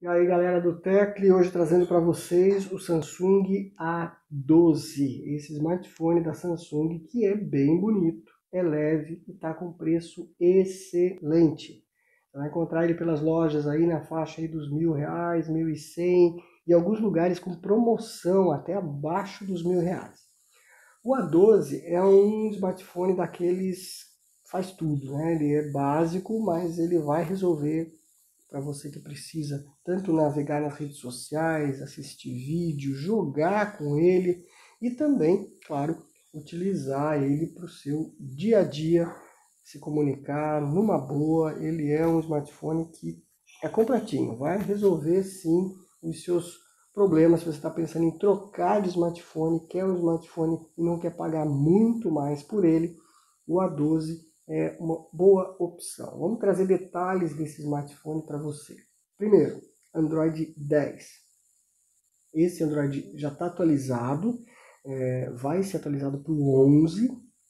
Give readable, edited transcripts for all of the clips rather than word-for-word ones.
E aí galera do Tecli, hoje trazendo para vocês o Samsung A12, esse smartphone da Samsung que é bem bonito, é leve e está com preço excelente. Você vai encontrar ele pelas lojas aí na faixa aí dos R$ 1.000, 1.100 e alguns lugares com promoção até abaixo dos R$ 1.000. O A12 é um smartphone daqueles faz tudo, né? Ele é básico, mas ele vai resolver para você que precisa tanto navegar nas redes sociais, assistir vídeo, jogar com ele e também, claro, utilizar ele para o seu dia a dia, se comunicar numa boa. Ele é um smartphone que é completinho, vai resolver sim os seus problemas. Se você está pensando em trocar de smartphone, quer um smartphone e não quer pagar muito mais por ele, o A12 é uma boa opção. Vamos trazer detalhes desse smartphone para você. Primeiro, Android 10. Esse Android já está atualizado, vai ser atualizado para o 11,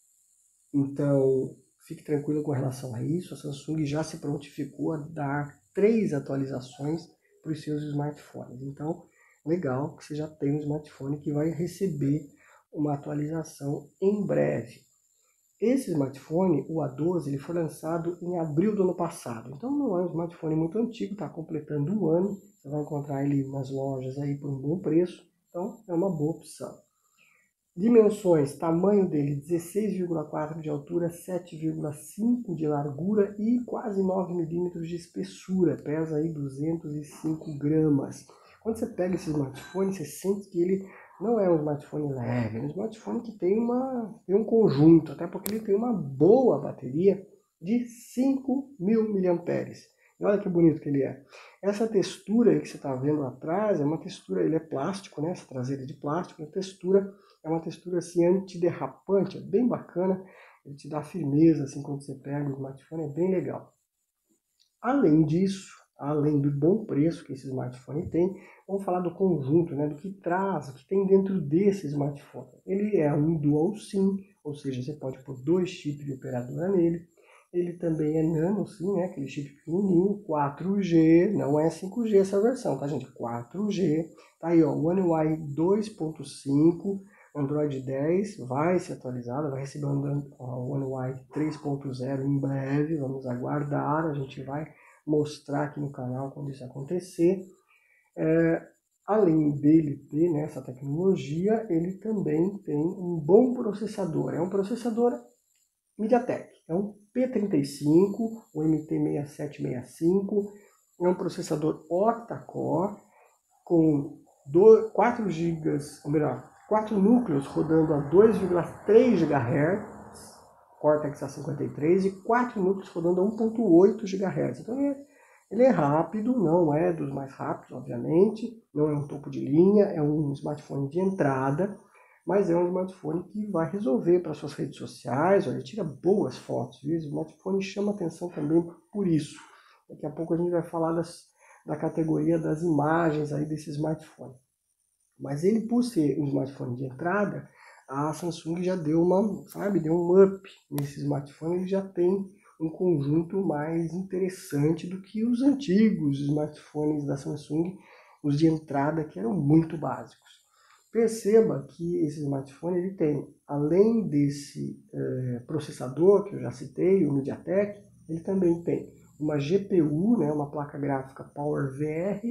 então fique tranquilo com relação a isso. A Samsung já se prontificou a dar 3 atualizações para os seus smartphones. Então, legal que você já tem um smartphone que vai receber uma atualização em breve. Esse smartphone, o A12, ele foi lançado em abril do ano passado. Então não é um smartphone muito antigo, está completando um ano. Você vai encontrar ele nas lojas aí por um bom preço. Então é uma boa opção. Dimensões, tamanho dele 16,4 de altura, 7,5 de largura e quase 9 milímetros de espessura. Pesa aí 205 gramas. Quando você pega esse smartphone, você sente que ele não é um smartphone leve, é um smartphone que tem um conjunto, até porque ele tem uma boa bateria de 5.000 mAh. E olha que bonito que ele é. Essa textura aí que você está vendo atrás é uma textura, ele é plástico, né? Essa traseira é de plástico, a textura é uma textura assim antiderrapante, é bem bacana, ele te dá firmeza assim quando você pega o smartphone, é bem legal. Além disso, além do bom preço que esse smartphone tem, vamos falar do conjunto, né, do que traz, o que tem dentro desse smartphone. Ele é um dual SIM, ou seja, você pode pôr 2 chips de operadora nele. Ele também é nano SIM, né, aquele chip pequenininho, 4G, não é 5G essa versão, tá gente? 4G, tá aí ó, One UI 2.5, Android 10 vai ser atualizado, vai receber o One UI 3.0 em breve, vamos aguardar, a gente vai mostrar aqui no canal quando isso acontecer. Além dele ter, né, essa tecnologia, ele também tem um bom processador, é um processador MediaTek, é um P35, o MT6765, é um processador octa-core com 4 GB, ou melhor, 4 núcleos rodando a 2,3 GHz, Cortex A53, e 4 núcleos rodando a 1,8 GHz. Então ele é rápido, não é dos mais rápidos, obviamente, não é um topo de linha, é um smartphone de entrada, mas é um smartphone que vai resolver para suas redes sociais. Olha, tira boas fotos, viu? O smartphone chama atenção também por isso. Daqui a pouco a gente vai falar da categoria das imagens aí desse smartphone. Mas ele, por ser um smartphone de entrada, a Samsung já deu deu um up nesse smartphone. Ele já tem um conjunto mais interessante do que os antigos smartphones da Samsung, os de entrada, que eram muito básicos. Perceba que esse smartphone ele tem, além desse processador que eu já citei, o MediaTek, ele também tem uma GPU, né, uma placa gráfica PowerVR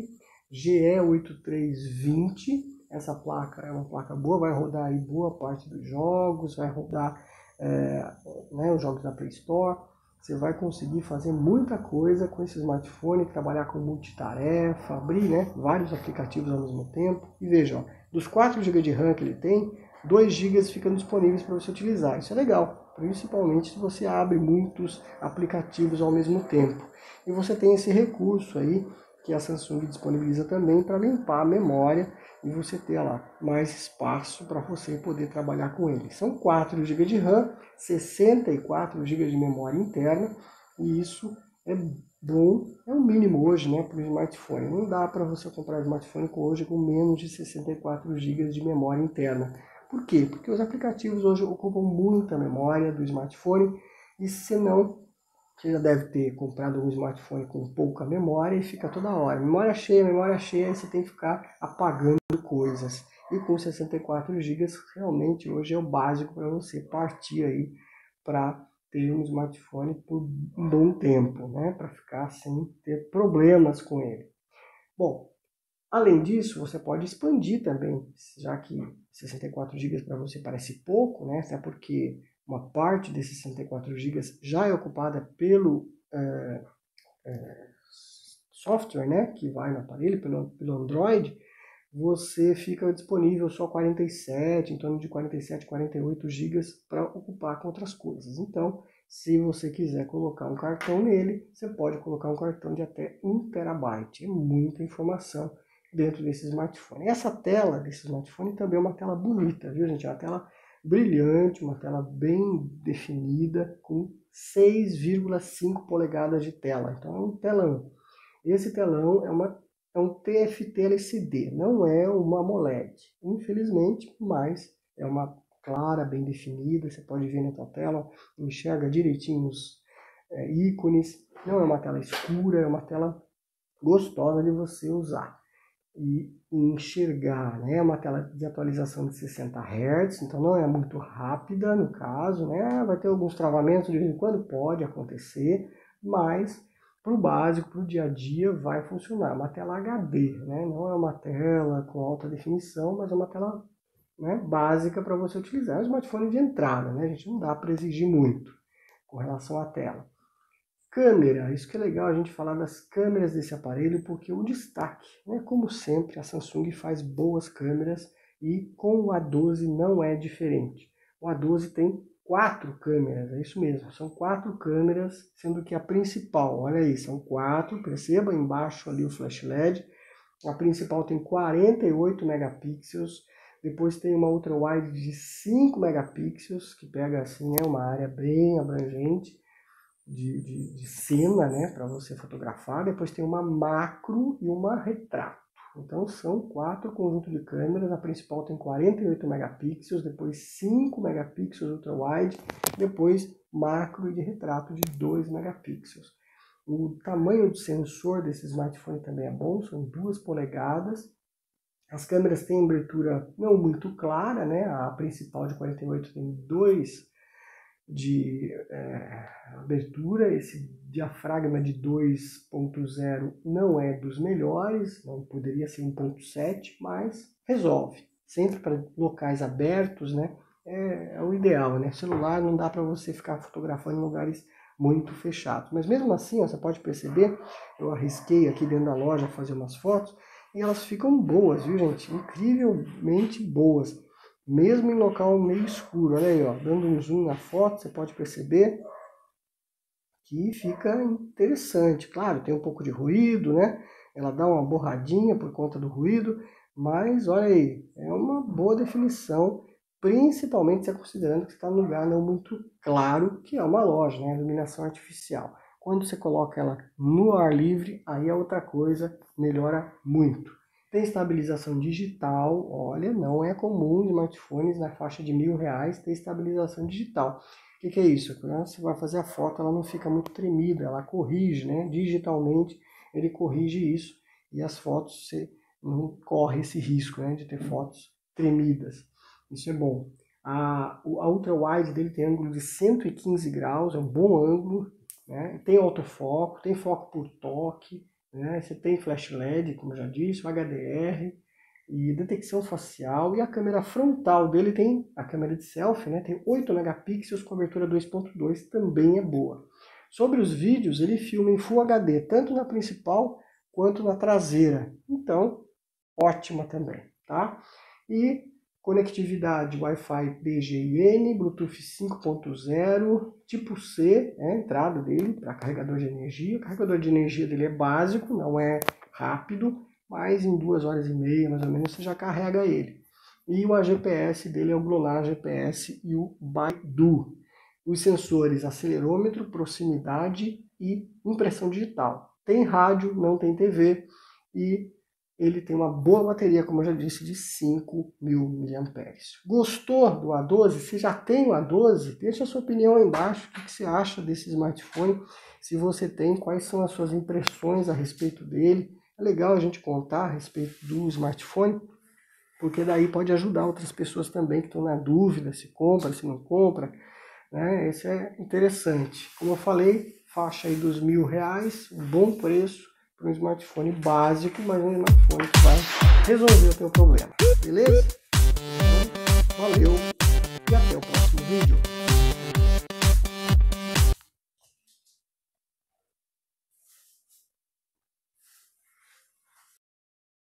GE8320. Essa placa é uma placa boa, vai rodar aí boa parte dos jogos, vai rodar os jogos da Play Store. Você vai conseguir fazer muita coisa com esse smartphone, trabalhar com multitarefa, abrir vários aplicativos ao mesmo tempo. E veja, ó, dos 4 GB de RAM que ele tem, 2 GB ficam disponíveis para você utilizar. Isso é legal, principalmente se você abre muitos aplicativos ao mesmo tempo. E você tem esse recurso aí que a Samsung disponibiliza também para limpar a memória e você ter lá mais espaço para você poder trabalhar com ele. São 4 GB de RAM, 64 GB de memória interna, e isso é bom, é o mínimo hoje, né, para o smartphone. Não dá para você comprar um smartphone hoje com menos de 64 GB de memória interna. Por quê? Porque os aplicativos hoje ocupam muita memória do smartphone, e senão Você já deve ter comprado um smartphone com pouca memória e fica toda hora. Memória cheia, aí você tem que ficar apagando coisas. E com 64 GB realmente hoje é o básico para você partir aí para ter um smartphone por um bom tempo, né? Para ficar sem ter problemas com ele. Bom, além disso, você pode expandir também, já que 64 GB para você parece pouco, né? Até porque uma parte desses 64 GB já é ocupada pelo software, né? Que vai no aparelho, pelo Android. Você fica disponível só 47, em torno de 47, 48 GB para ocupar com outras coisas. Então, se você quiser colocar um cartão nele, você pode colocar um cartão de até 1 TB. É muita informação dentro desse smartphone. Essa tela desse smartphone também é uma tela bonita, viu, gente? É uma tela brilhante, uma tela bem definida, com 6,5 polegadas de tela. Então, é um telão. Esse telão é um TFT LCD, não é uma AMOLED, infelizmente, mas é uma clara, bem definida, você pode ver na tua tela, enxerga direitinho os ícones, não é uma tela escura, é uma tela gostosa de você usar e enxergar, né? É uma tela de atualização de 60 Hz, então não é muito rápida no caso, né? Vai ter alguns travamentos de vez em quando, pode acontecer, mas para o básico, para o dia a dia, vai funcionar. Uma tela HD, né? Não é uma tela com alta definição, mas é uma tela, né, básica para você utilizar. É um smartphone de entrada, né? A gente não dá para exigir muito com relação à tela. Câmera, isso que é legal a gente falar das câmeras desse aparelho, porque o destaque, né? Como sempre, a Samsung faz boas câmeras e com o A12 não é diferente. O A12 tem 4 câmeras, é isso mesmo, são 4 câmeras, sendo que a principal, olha aí, são 4, perceba embaixo ali o flash LED, a principal tem 48 megapixels, depois tem uma ultra wide de 5 megapixels, que pega assim, uma área bem abrangente, de cena, né, para você fotografar. Depois tem uma macro e uma retrato. Então são 4 conjuntos de câmeras. A principal tem 48 megapixels, depois 5 megapixels ultra wide, depois macro e de retrato de 2 megapixels. O tamanho do sensor desse smartphone também é bom, são 2 polegadas. As câmeras têm abertura não muito clara, né? A principal de 48 tem 2 de abertura, esse diafragma de 2.0 não é dos melhores, não poderia ser 1.7, mas resolve. Sempre para locais abertos, né? É o ideal, né? Celular não dá para você ficar fotografando em lugares muito fechados. Mas mesmo assim, ó, você pode perceber, eu arrisquei aqui dentro da loja fazer umas fotos e elas ficam boas, viu, gente? Incrivelmente boas. Mesmo em local meio escuro, olha aí, ó, dando um zoom na foto, você pode perceber que fica interessante. Claro, tem um pouco de ruído, né? Ela dá uma borradinha por conta do ruído, mas olha aí, é uma boa definição, principalmente se considerando que você está num lugar não muito claro, que é uma loja, né? Iluminação artificial. Quando você coloca ela no ar livre, aí é outra coisa, melhora muito. Tem estabilização digital, olha, não é comum smartphones na faixa de R$1.000 ter estabilização digital. O que é isso? Quando você vai fazer a foto, ela não fica muito tremida, ela corrige, né? Digitalmente ele corrige isso e as fotos você não corre esse risco, né, de ter fotos tremidas. Isso é bom. A ultra wide dele tem ângulo de 115 graus, é um bom ângulo, né? Tem autofoco, tem foco por toque, né? Você tem flash LED, como eu já disse, o HDR e detecção facial, e a câmera frontal dele tem a câmera de selfie, né? Tem 8 megapixels, cobertura 2.2, também é boa. Sobre os vídeos, ele filma em Full HD, tanto na principal quanto na traseira. Então, ótima também, tá? E conectividade Wi-Fi BGN, Bluetooth 5.0, tipo C, a entrada dele para carregador de energia. O carregador de energia dele é básico, não é rápido, mas em 2 horas e meia, mais ou menos, você já carrega ele. E o GPS dele é o Lunar GPS e o Baidu. Os sensores acelerômetro, proximidade e impressão digital. Tem rádio, não tem TV, e ele tem uma boa bateria, como eu já disse, de 5.000 mAh. Gostou do A12? Se já tem o A12, deixa a sua opinião aí embaixo. O que você acha desse smartphone? Se você tem, quais são as suas impressões a respeito dele? É legal a gente contar a respeito do smartphone, porque daí pode ajudar outras pessoas também que estão na dúvida se compra, se não compra, né? Isso é interessante. Como eu falei, faixa aí dos R$1.000, um bom preço para um smartphone básico, mas um smartphone que vai resolver o teu problema. Beleza? Então, valeu e até o próximo vídeo.